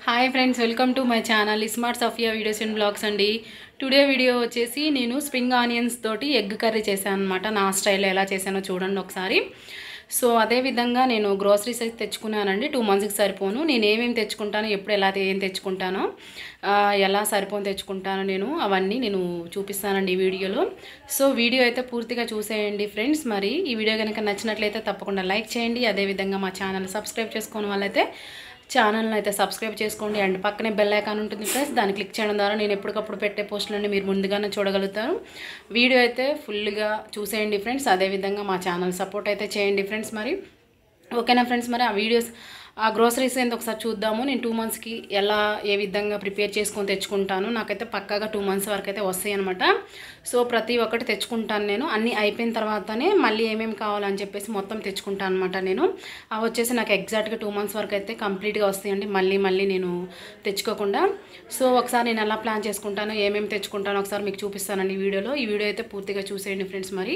Hi friends, welcome to my channel smart Safiya videos and blogs అండి. Today video వచ్చేసి నేను spring onions తోటి egg curry చేశాను అనమాట. నా స్టైల్లో ఎలా చేశానో చూడండి ఒకసారి. సో అదేవిధంగా నేను గ్రోసరీస్ అయితే తెచ్చుకున్నానండి. 2 మంత్స్కి సరిపోను. నేను ఏమేమి తెచ్చుకుంటాను, ఎప్పుడు ఎలా ఏం తెచ్చుకుంటానో, ఎలా సరిపోను తెచ్చుకుంటానో అవన్నీ నేను చూపిస్తానండి ఈ వీడియోలో. సో వీడియో అయితే పూర్తిగా చూసేయండి ఫ్రెండ్స్. మరి ఈ వీడియో కనుక నచ్చినట్లయితే తప్పకుండా లైక్ చేయండి. అదేవిధంగా మా ఛానల్ సబ్స్క్రైబ్ చేసుకోని వాళ్ళైతే ఛానల్ని అయితే సబ్స్క్రైబ్ చేసుకోండి. అండ్ పక్కనే బెల్ ఐకాన్ ఉంటుంది ఫ్రెండ్స్, దాన్ని క్లిక్ చేయడం ద్వారా నేను ఎప్పటికప్పుడు పెట్టే పోస్టులన్నీ మీరు ముందుగానే చూడగలుగుతారు. వీడియో అయితే ఫుల్గా చూసేయండి ఫ్రెండ్స్. అదేవిధంగా మా ఛానల్ సపోర్ట్ అయితే చేయండి ఫ్రెండ్స్. మరి ఓకేనా ఫ్రెండ్స్, మరి ఆ గ్రోసరీస్ ఏంటి ఒకసారి చూద్దాము. నేను 2 మంత్స్కి ఏ విధంగా ప్రిపేర్ చేసుకొని తెచ్చుకుంటాను. నాకైతే పక్కాగా 2 మంత్స్ వరకు అయితే వస్తాయి అనమాట. సో ప్రతి ఒక్కటి తెచ్చుకుంటాను నేను. అన్నీ అయిపోయిన తర్వాతనే మళ్ళీ ఏమేమి కావాలని చెప్పేసి మొత్తం తెచ్చుకుంటాను అనమాట నేను. అవి వచ్చేసి నాకు ఎగ్జాక్ట్గా 2 మంత్స్ వరకు అయితే కంప్లీట్గా వస్తాయండి, మళ్ళీ నేను తెచ్చుకోకుండా. సో ఒకసారి నేను ఎలా ప్లాన్ చేసుకుంటాను, ఏమేమి తెచ్చుకుంటానో ఒకసారి మీకు చూపిస్తానండి ఈ వీడియోలో. ఈ వీడియో అయితే పూర్తిగా చూసేయండి ఫ్రెండ్స్. మరి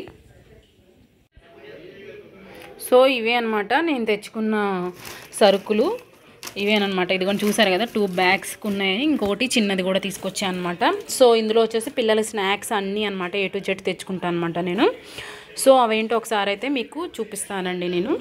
సో ఇవే అనమాట నేను తెచ్చుకున్న సరుకులు, ఇవేనమాట. ఇదిగోని చూసారు కదా, 2 బ్యాగ్స్కి ఉన్నాయి. ఇంకొకటి చిన్నది కూడా తీసుకొచ్చాను అనమాట. సో ఇందులో వచ్చేసి పిల్లల స్నాక్స్ అన్నీ అనమాట, A to Z తెచ్చుకుంటాను అనమాట నేను. సో అవేంటో ఒకసారి అయితే మీకు చూపిస్తానండి నేను.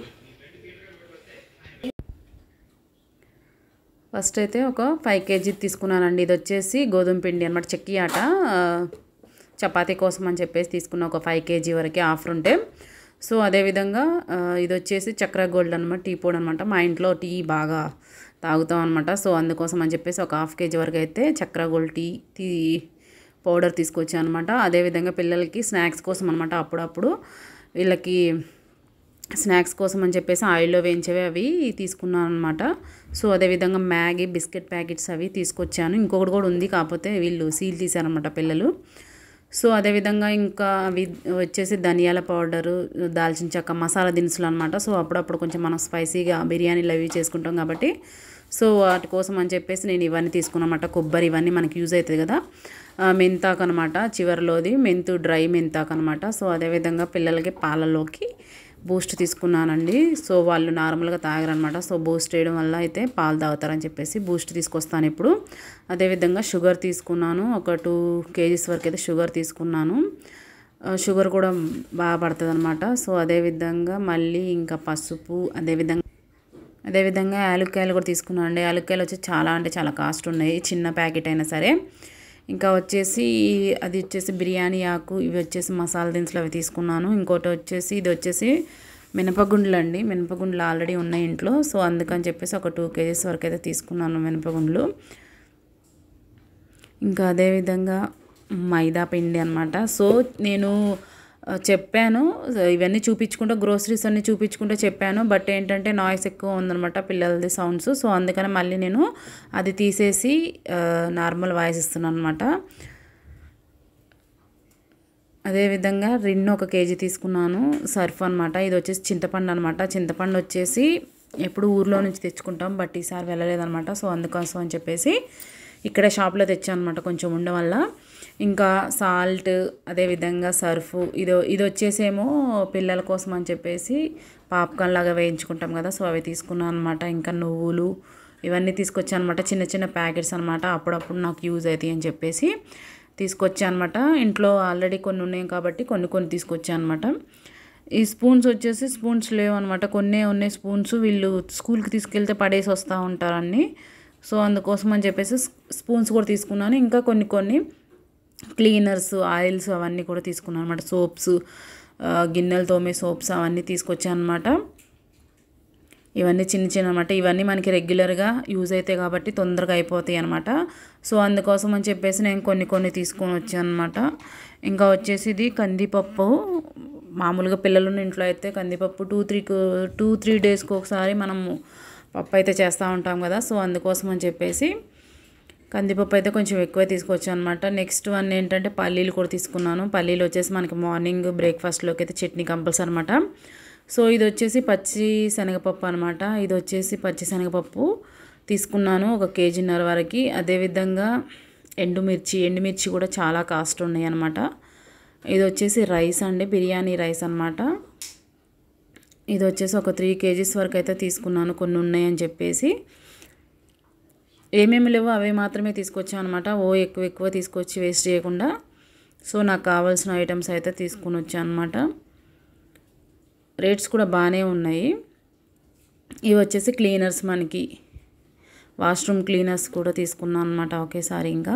ఫస్ట్ అయితే ఒక 5 kg తీసుకున్నానండి. ఇది వచ్చేసి గోధుమ పిండి అనమాట, చెక్కి ఆట చపాతీ కోసం అని చెప్పేసి తీసుకున్న ఒక 5 kg వరకు ఆఫర్ ఉంటే. సో అదేవిధంగా ఇది వచ్చేసి చక్ర గోల్డ్ అనమాట, టీ పొడి అనమాట. మా ఇంట్లో టీ బాగా తాగుతాం అనమాట. సో అందుకోసం అని చెప్పేసి ఒక 1/2 kg వరకు అయితే చక్ర గోల్డ్ టీ పౌడర్ తీసుకొచ్చాను అనమాట. అదేవిధంగా పిల్లలకి స్నాక్స్ కోసం అనమాట, అప్పుడప్పుడు వీళ్ళకి స్నాక్స్ కోసం అని చెప్పేసి ఆయిల్లో వేయించేవి అవి తీసుకున్నాను అనమాట. సో అదేవిధంగా మ్యాగీ బిస్కెట్ ప్యాకెట్స్ అవి తీసుకొచ్చాను. ఇంకొకటి కూడా ఉంది, కాకపోతే వీళ్ళు సీల్ తీశారనమాట పిల్లలు. సో అదేవిధంగా ఇంకా అవి వచ్చేసి ధనియాల పౌడరు, దాల్చిన చెక్క, మసాలా దినుసులు అనమాట. సో అప్పుడప్పుడు కొంచెం మనం స్పైసీగా బిర్యానీలు అవి చేసుకుంటాం కాబట్టి సో వాటి కోసం అని చెప్పేసి నేను ఇవన్నీ తీసుకున్నమాట. కొబ్బరి ఇవన్నీ మనకి యూజ్ అవుతుంది కదా. మెంతాకు అనమాట, చివరిలోది డ్రై మెంతాకు అనమాట. సో అదేవిధంగా పిల్లలకి పాలలోకి బూస్ట్ తీసుకున్నానండి. సో వాళ్ళు నార్మల్గా తాగరనమాట. సో బూస్ట్ వేయడం వల్ల అయితే పాలు తాగుతారని చెప్పేసి బూస్ట్ తీసుకొస్తాను ఇప్పుడు. అదేవిధంగా షుగర్ తీసుకున్నాను, ఒక 2 kgs వరకు అయితే షుగర్ తీసుకున్నాను. షుగర్ కూడా బాగా పడుతుంది అనమాట. సో అదేవిధంగా మళ్ళీ ఇంకా పసుపు, అదేవిధంగా యాలక్కాయలు కూడా తీసుకున్నాను అండి. యాలక్కాయలు వచ్చి చాలా కాస్ట్ ఉన్నాయి, చిన్న ప్యాకెట్ అయినా సరే. ఇంకా వచ్చేసి అది వచ్చేసి బిర్యానీ ఆకు, ఇవి వచ్చేసి మసాలా దినుసులు అవి తీసుకున్నాను. ఇంకోటి వచ్చేసి ఇది వచ్చేసి మినపగుండ్లు అండి. మినపగుండ్లు ఆల్రెడీ ఉన్నాయి ఇంట్లో. సో అందుకని చెప్పేసి ఒక 2 kgs వరకు అయితే తీసుకున్నాను మినపగుండ్లు. ఇంకా అదేవిధంగా మైదా పిండి అనమాట. సో నేను చెప్పాను ఇవన్నీ చూపించుకుంటూ, గ్రోసరీస్ అన్నీ చూపించుకుంటూ చెప్పాను. బట్ ఏంటంటే నాయిస్ ఎక్కువ ఉందనమాట, పిల్లలది సౌండ్స్. సో అందుకని మళ్ళీ నేను అది తీసేసి నార్మల్ వాయిస్ ఇస్తున్నాను అనమాట. అదేవిధంగా రిన్ 1 kg తీసుకున్నాను. సర్ఫ్ అనమాట. ఇది వచ్చేసి చింతపండు అనమాట. చింతపండు వచ్చేసి ఎప్పుడు ఊర్లో నుంచి తెచ్చుకుంటాం, బట్ ఈసారి వెళ్ళలేదనమాట. సో అందుకోసం అని చెప్పేసి ఇక్కడ షాప్లో తెచ్చాను అనమాట, కొంచెం ఉండడం వల్ల. ఇంకా సాల్ట్, అదేవిధంగా సర్ఫ్, ఇది వచ్చేసేమో పిల్లల కోసం అని చెప్పేసి పాప్కార్న్ లాగా వేయించుకుంటాం కదా. సో అవి తీసుకున్నాను అనమాట. ఇంకా నువ్వులు ఇవన్నీ తీసుకొచ్చాను అనమాట, చిన్న ప్యాకెట్స్ అనమాట. అప్పుడప్పుడు నాకు యూజ్ అవుతాయి అని చెప్పేసి తీసుకొచ్చాను అనమాట. ఇంట్లో ఆల్రెడీ కొన్ని ఉన్నాయి కాబట్టి కొన్ని తీసుకొచ్చాను అనమాట. ఈ స్పూన్స్ వచ్చేసి స్పూన్స్ లేవు అనమాట, కొన్నే ఉన్నాయి స్పూన్స్. వీళ్ళు స్కూల్కి తీసుకెళ్తే పడేసి వస్తూ ఉంటారని. సో అందుకోసం అని చెప్పేసి స్పూన్స్ కూడా తీసుకున్నాను. ఇంకా కొన్ని క్లీనర్స్, ఆయిల్స్ అవన్నీ కూడా తీసుకున్నాను అనమాట. సోప్స్, గిన్నెలు తోమే సోప్స్ అవన్నీ తీసుకొచ్చాను అనమాట. ఇవన్నీ చిన్న అనమాట. ఇవన్నీ మనకి రెగ్యులర్గా యూజ్ అవుతాయి కాబట్టి తొందరగా అయిపోతాయి అనమాట. సో అందుకోసం అని చెప్పేసి నేను కొన్ని తీసుకొని వచ్చాను అనమాట. ఇంకా వచ్చేసి ఇది కందిపప్పు. మామూలుగా పిల్లలు ఇంట్లో అయితే కందిపప్పు 2-3 డేస్కి ఒకసారి మనము పప్పు అయితే చేస్తూ ఉంటాం కదా. సో అందుకోసం అని చెప్పేసి కందిపప్పు అయితే కొంచెం ఎక్కువ తీసుకొచ్చాను అనమాట. నెక్స్ట్ వన్ ఏంటంటే పల్లీలు కూడా తీసుకున్నాను. పల్లీలు వచ్చేసి మనకి మార్నింగ్ బ్రేక్ఫాస్ట్లోకి అయితే చట్నీ కంపల్సరీ అనమాట. సో ఇది వచ్చేసి పచ్చి శనగపప్పు అనమాట. ఇది వచ్చేసి పచ్చి శనగపప్పు తీసుకున్నాను, 1 kg వరకు. అదేవిధంగా ఎండుమిర్చి కూడా చాలా కాస్ట్ ఉన్నాయి అనమాట. ఇది వచ్చేసి రైస్ అండి, బిర్యానీ రైస్ అనమాట. ఇది వచ్చేసి ఒక 3 kgs వరకు అయితే తీసుకున్నాను, కొన్ని ఉన్నాయని చెప్పేసి. ఏమేమి లేవో అవే మాత్రమే తీసుకొచ్చాను అనమాట. ఎక్కువ ఎక్కువ తీసుకొచ్చి వేస్ట్ చేయకుండా. సో నాకు కావాల్సిన ఐటమ్స్ అయితే తీసుకొని వచ్చాను అనమాట. రేట్స్ కూడా బాగానే ఉన్నాయి. ఇవి వచ్చేసి క్లీనర్స్, మనకి వాష్రూమ్ క్లీనర్స్ కూడా తీసుకున్నాను అనమాట ఒకేసారి. ఇంకా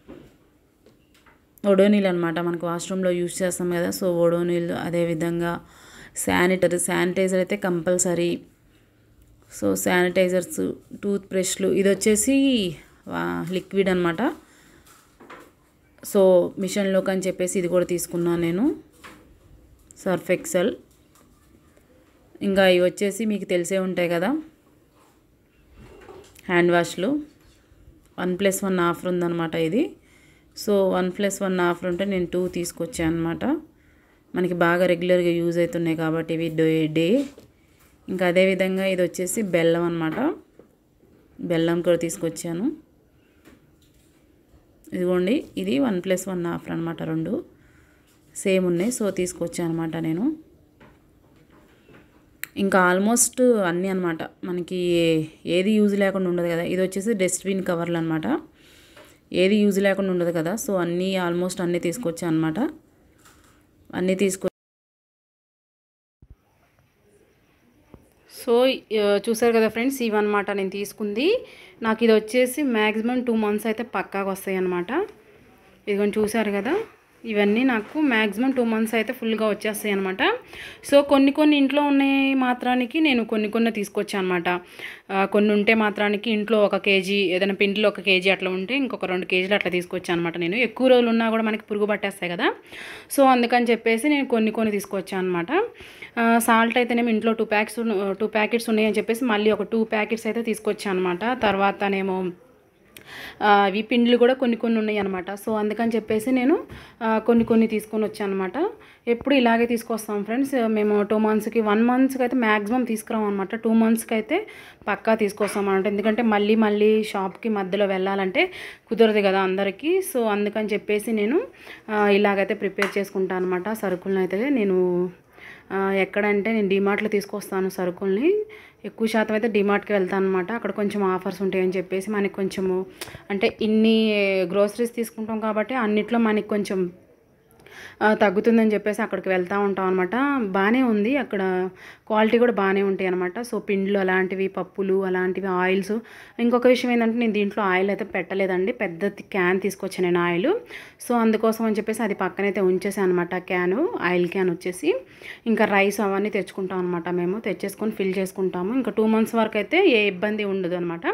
ఓడోనిల్ అనమాట, మనకు వాష్రూమ్లో యూజ్ చేస్తాం కదా. సో ఓడోనిల్, అదేవిధంగా శానిటైజర్ అయితే కంపల్సరీ. సో శానిటైజర్స్, టూత్ బ్రష్లు, ఇది వచ్చేసి లిక్విడ్ అనమాట. సో మిషన్లోకి అని చెప్పేసి ఇది కూడా తీసుకున్నాను నేను, సర్ఫ్ ఎక్సెల్. ఇంకా ఇవి వచ్చేసి మీకు తెలిసే ఉంటాయి కదా, హ్యాండ్ వాష్లు. 1+1 ఆఫర్ ఉందన్నమాట ఇది. సో 1+1 ఆఫర్ ఉంటే నేను 2 తీసుకొచ్చాను అనమాట. మనకి బాగా రెగ్యులర్గా యూజ్ అవుతున్నాయి కాబట్టి ఇవి డే. ఇంకా అదేవిధంగా ఇది వచ్చేసి బెల్లం అనమాట. బెల్లం కూడా తీసుకొచ్చాను. ఇదిగోండి, ఇది 1+1 ఆఫర్ అనమాట. 2 సేమ్ ఉన్నాయి. సో తీసుకొచ్చాను అనమాట నేను. ఇంకా ఆల్మోస్ట్ అన్నీ అనమాట, మనకి ఏది యూజ్ లేకుండా ఉండదు కదా. ఇది వచ్చేసి డస్ట్బిన్ కవర్లు అనమాట, ఏది యూజ్ లేకుండా ఉండదు కదా. సో అన్నీ ఆల్మోస్ట్ అన్నీ తీసుకొచ్చాను అనమాట. అన్నీ సో చూసారు కదా ఫ్రెండ్స్, ఇవన్నమాట నేను తీసుకుంది. నాకు ఇది వచ్చేసి మ్యాక్సిమం 2 months అయితే పక్కాగా వస్తాయి అన్నమాట. ఇదిగోండి చూసారు కదా, ఇవన్నీ నాకు మ్యాక్సిమం 2 months అయితే ఫుల్గా వచ్చేస్తాయి అనమాట. సో కొన్ని ఇంట్లో ఉన్నాయి మాత్రానికి నేను కొన్ని తీసుకొచ్చాను అనమాట. కొన్ని ఉంటే మాత్రానికి ఇంట్లో 1 kg, ఏదైనా పిండిలో 1 kg అట్లా ఉంటే ఇంకొక 2 kgలు అట్లా తీసుకొచ్చాను అనమాట. నేను ఎక్కువ రోజులు ఉన్నా కూడా మనకి పురుగు పట్టేస్తాయి కదా. సో అందుకని చెప్పేసి నేను కొన్ని తీసుకొచ్చాను అనమాట. సాల్ట్ అయితేనేమో ఇంట్లో 2 ప్యాకెట్స్ ఉన్నాయని చెప్పేసి మళ్ళీ ఒక 2 ప్యాకెట్స్ అయితే తీసుకొచ్చాను అనమాట. తర్వాతనేమో అవి పిండ్లు కూడా కొన్ని ఉన్నాయి అనమాట. సో అందుకని చెప్పేసి నేను కొన్ని తీసుకొని వచ్చాను అనమాట. ఎప్పుడు ఇలాగే తీసుకొస్తాం ఫ్రెండ్స్ మేము. 2 monthsకి 1 monthకి అయితే మ్యాక్సిమం తీసుకురాం అనమాట. 2 monthsకి అయితే పక్కా తీసుకొస్తాం అనమాట. ఎందుకంటే మళ్ళీ షాప్కి మధ్యలో వెళ్ళాలంటే కుదరదు కదా అందరికీ. సో అందుకని చెప్పేసి నేను ఇలాగైతే ప్రిపేర్ చేసుకుంటాను అనమాట. సరుకులను అయితే నేను ఎక్కడంటే నేను డిమార్ట్లో తీసుకొస్తాను సరుకుల్ని. ఎక్కువ శాతం అయితే డిమార్ట్కి వెళ్తాను అనమాట. అక్కడ కొంచెం ఆఫర్స్ ఉంటాయని చెప్పేసి మనకి కొంచెము, అంటే ఇన్ని గ్రోసరీస్ తీసుకుంటాం కాబట్టి అన్నిట్లో మనకి కొంచెం తగ్గుతుందని చెప్పేసి అక్కడికి వెళ్తూ ఉంటాం అనమాట. బాగానే ఉంది అక్కడ, క్వాలిటీ కూడా బాగానే ఉంటాయి అనమాట. సో పిండ్లు అలాంటివి, పప్పులు అలాంటివి, ఆయిల్స్. ఇంకొక విషయం ఏంటంటే నేను దీంట్లో ఆయిల్ అయితే పెట్టలేదండి, పెద్ద క్యాన్ తీసుకొచ్చాను నేను ఆయిల్. సో అందుకోసం అని చెప్పేసి అది పక్కనైతే ఉంచేసాను అనమాట. ఆయిల్ క్యాన్ వచ్చేసి. ఇంకా రైస్ అవన్నీ తెచ్చుకుంటాం అనమాట. మేము తెచ్చేసుకొని ఫిల్ చేసుకుంటాము. ఇంకా 2 months వరకు అయితే ఏ ఇబ్బంది ఉండదు అనమాట.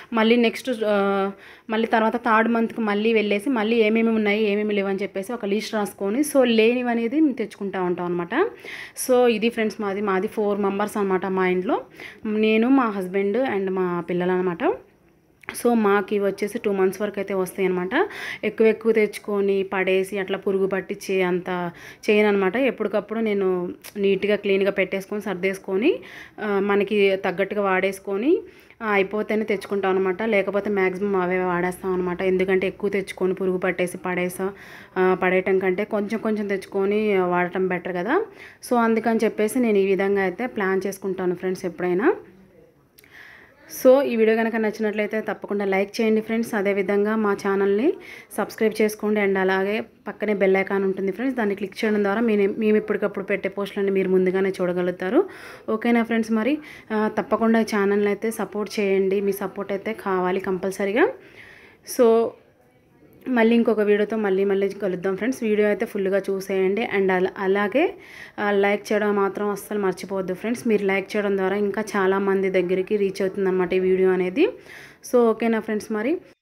మళ్ళీ తర్వాత 3rd monthకి మళ్ళీ వెళ్ళేసి మళ్ళీ ఏమేమి ఉన్నాయి ఏమేమి లేవని చెప్పేసి ఒక లిస్ట్ రాసుకొని, సో లేనివి అనేది తెచ్చుకుంటూ ఉంటాం అనమాట. సో ఇది ఫ్రెండ్స్ మాది 4 members అనమాట మా ఇంట్లో. నేను, మా హస్బెండ్ అండ్ మా పిల్లలు అనమాట. సో మాకు ఇవి వచ్చేసి 2 months వరకు అయితే వస్తాయి అనమాట. ఎక్కువ తెచ్చుకొని పడేసి అట్లా పురుగు పట్టించి అంత చేయను అనమాట. ఎప్పటికప్పుడు నేను నీట్గా క్లీన్గా పెట్టేసుకొని సర్దేసుకొని మనకి తగ్గట్టుగా వాడేసుకొని అయిపోతేనే తెచ్చుకుంటాం అనమాట. లేకపోతే మ్యాక్సిమం అవే వాడేస్తాం అనమాట. ఎందుకంటే ఎక్కువ తెచ్చుకొని పురుగు పట్టేసి పడేయటం కంటే కొంచెం తెచ్చుకొని వాడటం బెటర్ కదా. సో అందుకని చెప్పేసి నేను ఈ విధంగా అయితే ప్లాన్ చేసుకుంటాను ఫ్రెండ్స్ ఎప్పుడైనా. సో ఈ వీడియో కనుక నచ్చినట్లయితే తప్పకుండా లైక్ చేయండి ఫ్రెండ్స్. అదేవిధంగా మా ఛానల్ని సబ్స్క్రైబ్ చేసుకోండి. అండ్ అలాగే పక్కనే బెల్ ఐకాన్ ఉంటుంది ఫ్రెండ్స్, దాన్ని క్లిక్ చేయడం ద్వారా మేము ఎప్పటికప్పుడు పెట్టే పోస్టులన్నీ మీరు ముందుగానే చూడగలుగుతారు. ఓకేనా ఫ్రెండ్స్, మరి తప్పకుండా ఈ ఛానల్ని అయితే సపోర్ట్ చేయండి. మీ సపోర్ట్ అయితే కావాలి కంపల్సరీగా. సో మళ్ళీ ఇంకొక వీడియోతో మళ్ళీ కలుద్దాం ఫ్రెండ్స్. వీడియో అయితే ఫుల్గా చూసేయండి. అండ్ అలాగే లైక్ చేయడం మాత్రం అస్సలు మర్చిపోవద్దు ఫ్రెండ్స్. మీరు లైక్ చేయడం ద్వారా ఇంకా చాలామంది దగ్గరికి రీచ్ అవుతుంది అన్నమాట ఈ వీడియో అనేది. సో ఓకేనా ఫ్రెండ్స్, మరి